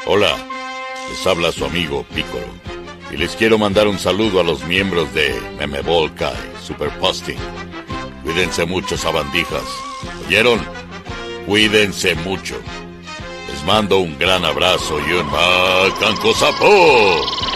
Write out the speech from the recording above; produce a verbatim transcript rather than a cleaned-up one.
Hola, les habla su amigo Piccolo. Y les quiero mandar un saludo a los miembros de Memebol Kai Superposting. Cuídense mucho, sabandijas. ¿Oyeron? Cuídense mucho. Les mando un gran abrazo y un Macanco Sapo.